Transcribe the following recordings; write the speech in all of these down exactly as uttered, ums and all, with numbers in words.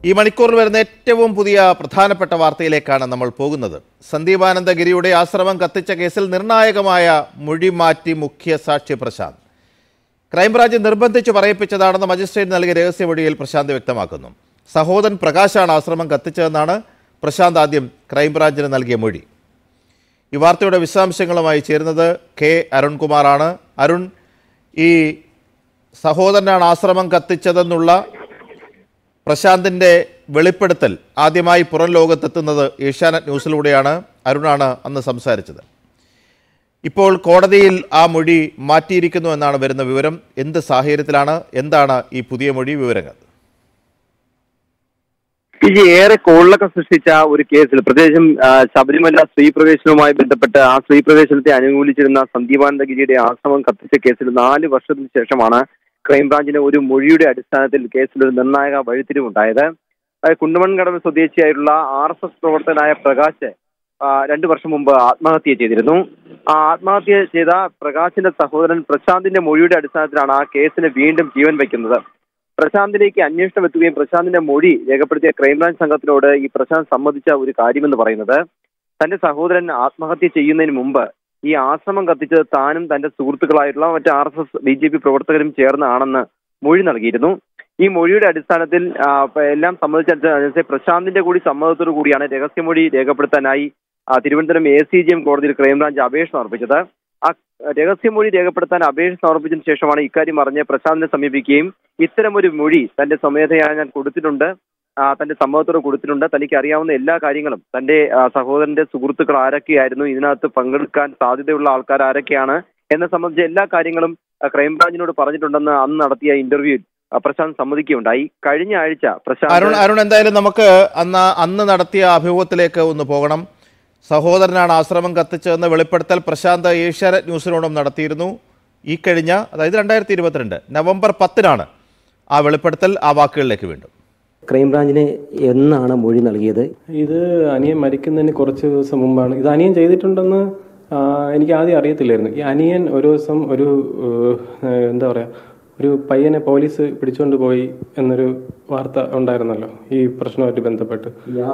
ഈ മണിക്കൂറിൽ വരുന്ന ഏറ്റവും പുതിയ പ്രധാനപ്പെട്ട വാർത്തയിലേക്കാണ് നമ്മൾ പോകുന്നത്. സന്ദീപാനന്ദഗിരിയുടെ ആശ്രമം കത്തിച്ച കേസിൽ നിർണായകമായ മൊഴി മാറ്റി മുഖ്യ സാക്ഷി പ്രശാന്ത്. ക്രൈംബ്രാഞ്ച് നിർബന്ധിച്ച് പറയിപ്പിച്ചതാണെന്ന് മജിസ്ട്രേറ്റ് നൽകിയ രഹസ്യമൊഴിയിൽ പ്രശാന്ത് വ്യക്തമാക്കുന്നു. സഹോദരൻ പ്രകാശാണ് ആശ്രമം കത്തിച്ചതെന്നാണ് പ്രശാന്ത് ആദ്യം ക്രൈംബ്രാഞ്ചിന് നൽകിയ മൊഴി. ഈ വാർത്തയുടെ വിശദാംശങ്ങളുമായി ചേരുന്നത് കെ അരുൺകുമാറാണ്. അരുൺ, ഈ സഹോദരനാണ് ആശ്രമം കത്തിച്ചതെന്നുള്ള പ്രശാന്തിൻ്റെ വെളിപ്പെടുത്തൽ ആദ്യമായി പുറം ലോകത്തെത്തുന്നത് ഏഷ്യാനെറ്റ് ന്യൂസിലൂടെയാണ്. അരുണാണ് അന്ന് സംസാരിച്ചത്. ഇപ്പോൾ കോടതിയിൽ ആ മൊഴി മാറ്റിയിരിക്കുന്നു എന്നാണ് വരുന്ന വിവരം. എന്ത് സാഹചര്യത്തിലാണ്, എന്താണ് ഈ പുതിയ മൊഴി? വിവരങ്ങൾ ഏറെ കോളിളക്കം സൃഷ്ടിച്ച ഒരു കേസിൽ, പ്രത്യേകിച്ചും ശബരിമല സ്ത്രീ പ്രവേശനവുമായി ബന്ധപ്പെട്ട് ആ സ്ത്രീ പ്രവേശനത്തെ അനുകൂലിച്ചിരുന്ന സന്ദീപാനന്ദഗിരിയുടെ ആശ്രമം കത്തിച്ച കേസിൽ നാല് വർഷത്തിന് ശേഷമാണ് ക്രൈംബ്രാഞ്ചിന്റെ ഒരു മൊഴിയുടെ അടിസ്ഥാനത്തിൽ കേസിൽ ഒരു നിർണായക വഴിത്തിരിവുണ്ടായത്. കുണ്ടമൺകടവ് സ്വദേശിയായിട്ടുള്ള ആർ എസ് എസ് പ്രവർത്തകനായ പ്രകാശ് രണ്ടു വർഷം മുമ്പ് ആത്മഹത്യ ചെയ്തിരുന്നു. ആ ആത്മഹത്യ ചെയ്ത പ്രകാശിന്റെ സഹോദരൻ പ്രശാന്തിന്റെ മൊഴിയുടെ അടിസ്ഥാനത്തിലാണ് ആ കേസിന് വീണ്ടും ജീവൻ വയ്ക്കുന്നത്. പ്രശാന്തിലേക്ക് അന്വേഷണം എത്തുകയും പ്രശാന്തിന്റെ മൊഴി രേഖപ്പെടുത്തിയ ക്രൈംബ്രാഞ്ച് സംഘത്തിനോട് ഈ പ്രശാന്ത് സമ്മതിച്ച ഒരു കാര്യമെന്ന് പറയുന്നത്, തന്റെ സഹോദരൻ ആത്മഹത്യ ചെയ്യുന്നതിന് മുമ്പ് ഈ ആശ്രമം കത്തിച്ചത് താനും തന്റെ സുഹൃത്തുക്കളായിട്ടുള്ള മറ്റ് R S S B J P പ്രവർത്തകരും ചേർന്നാണെന്ന് മൊഴി നൽകിയിരുന്നു. ഈ മൊഴിയുടെ അടിസ്ഥാനത്തിൽ എല്ലാം സമ്മതിച്ച പ്രശാന്തിന്റെ കൂടി സമ്മതത്തോടു കൂടിയാണ് രഹസ്യമൊഴി രേഖപ്പെടുത്താനായി Thiruvananthapuram A C J M കോടതിയിൽ ക്രൈംബ്രാഞ്ച് അപേക്ഷ സമർപ്പിച്ചത്. ആ രഹസ്യമൊഴി രേഖപ്പെടുത്താൻ അപേക്ഷ സമർപ്പിച്ചതിന് ശേഷമാണ് ഇക്കാര്യം അറിഞ്ഞ് പ്രശാന്തിനെ സമീപിക്കുകയും ഇത്തരമൊരു മൊഴി തന്റെ സ്വമേധയാ ഞാൻ കൊടുത്തിട്ടുണ്ട്, തന്റെ സമ്മതത്തോടെ കൊടുത്തിട്ടുണ്ട്, തനിക്ക് അറിയാവുന്ന എല്ലാ കാര്യങ്ങളും, തന്റെ സഹോദരന്റെ സുഹൃത്തുക്കൾ ആരൊക്കെയായിരുന്നു, ഇതിനകത്ത് പങ്കെടുക്കാൻ സാധ്യതയുള്ള ആൾക്കാർ ആരൊക്കെയാണ് എന്നെ സംബന്ധിച്ച എല്ലാ കാര്യങ്ങളും ക്രൈംബ്രാഞ്ചിനോട് പറഞ്ഞിട്ടുണ്ടെന്ന് അന്ന് നടത്തിയ ഇന്റർവ്യൂവിൽ പ്രശാന്ത് സമ്മതിക്കുകയുണ്ടായി. കഴിഞ്ഞ ആഴ്ച പ്രശാന്ത് അരുൺ അരുൺ എന്തായാലും നമുക്ക് അന്ന് അന്ന് നടത്തിയ അഭിമുഖത്തിലേക്ക് ഒന്ന് പോകണം. സഹോദരനാണ് ആശ്രമം കത്തിച്ചതെന്ന് വെളിപ്പെടുത്തൽ പ്രശാന്ത് ഏഷ്യാനെറ്റ് ന്യൂസിനോടും നടത്തിയിരുന്നു. ഈ കഴിഞ്ഞ, അതായത് രണ്ടായിരത്തി ഇരുപത്തിരണ്ട് നവംബർ പത്തിനാണ് ആ വെളിപ്പെടുത്തൽ. ആ വാക്കുകളിലേക്ക് വീണ്ടും. ക്രൈംബ്രാഞ്ചിന് എന്നാണ് മൊഴി നൽകിയത്? ഇത് അനിയൻ മരിക്കുന്നതിന് കുറച്ച് ദിവസം മുമ്പാണ്. ഇത് അനിയൻ ചെയ്തിട്ടുണ്ടെന്ന് എനിക്ക് ആദ്യം അറിയത്തില്ലായിരുന്നു. ഈ അനിയൻ ഒരു ദിവസം ഒരു എന്താ പറയുക ഒരു പയ്യനെ പോലീസ് പിടിച്ചുകൊണ്ട് പോയി എന്നൊരു വാർത്ത ഉണ്ടായിരുന്നല്ലോ ഈ പ്രശ്നമായിട്ട് ബന്ധപ്പെട്ട്.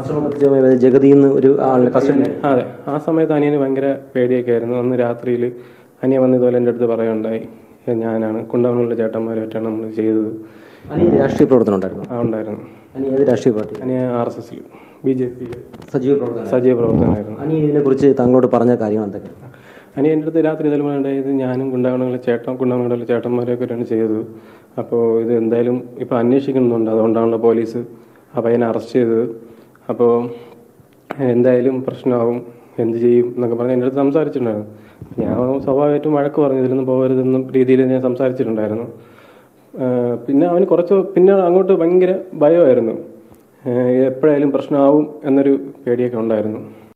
ജഗതി ഒരു അതെ, ആ സമയത്ത് അനിയന് ഭയങ്കര പേടിയൊക്കെ ആയിരുന്നു. അന്ന് രാത്രിയിൽ അനിയൻ വന്ന് ഇതുപോലെ എൻ്റെ അടുത്ത് പറയുണ്ടായി, ഞാനാണ് കുണ്ടമണിലുള്ള ചേട്ടന്മാരുമായിട്ടാണ് നമ്മൾ ചെയ്തത്. അനിയൻ രാഷ്ട്രീയ പ്രവർത്തനം ഉണ്ടായിരുന്നു? ആ ഉണ്ടായിരുന്നു. അനിയൻ ഏത് രാഷ്ട്രീയ പാർട്ടി? അനിയൻ ആർ എസ് എസിൽ ബി ജെ പി സജീവ പ്രവർത്തനം സജീവ പ്രവർത്തനമായിരുന്നു. അനിയൻ ഇതിനെ കുറിച്ച് താങ്കളോട് പറഞ്ഞ കാര്യങ്ങൾ എന്തൊക്കെ? അനിയൻ എൻ്റെ അടുത്ത് രാത്രി ഇതെല്ലാം ഉണ്ടായത് ഞാനും കുണ്ടമണിലെ ചേട്ടൻ കുണ്ടമണിലെ ചേട്ടന്മാരെയൊക്കെ ആണ് ചെയ്തത്. അപ്പോൾ ഇത് എന്തായാലും ഇപ്പോൾ അന്വേഷിക്കുന്നുണ്ട്, അതുകൊണ്ടാണല്ലോ പോലീസ് ആ പയ്യനെ അറസ്റ്റ് ചെയ്തത്. അപ്പോൾ എന്തായാലും പ്രശ്നമാവും, എന്ത് ചെയ്യും എന്നൊക്കെ പറഞ്ഞ് എൻ്റെ അടുത്ത് സംസാരിച്ചിട്ടുണ്ടായിരുന്നു. ഞാൻ സ്വാഭാവികമായിട്ടും വഴക്ക് പറഞ്ഞു, ഇതിലൊന്നും പോകരുതെന്നും രീതിയിൽ ഞാൻ സംസാരിച്ചിട്ടുണ്ടായിരുന്നു. പിന്നെ അവന് കുറച്ച് പിന്നെ അങ്ങോട്ട് ഭയങ്കര ഭയമായിരുന്നു, എപ്പോഴായാലും പ്രശ്നമാവും എന്നൊരു പേടിയൊക്കെ ഉണ്ടായിരുന്നു.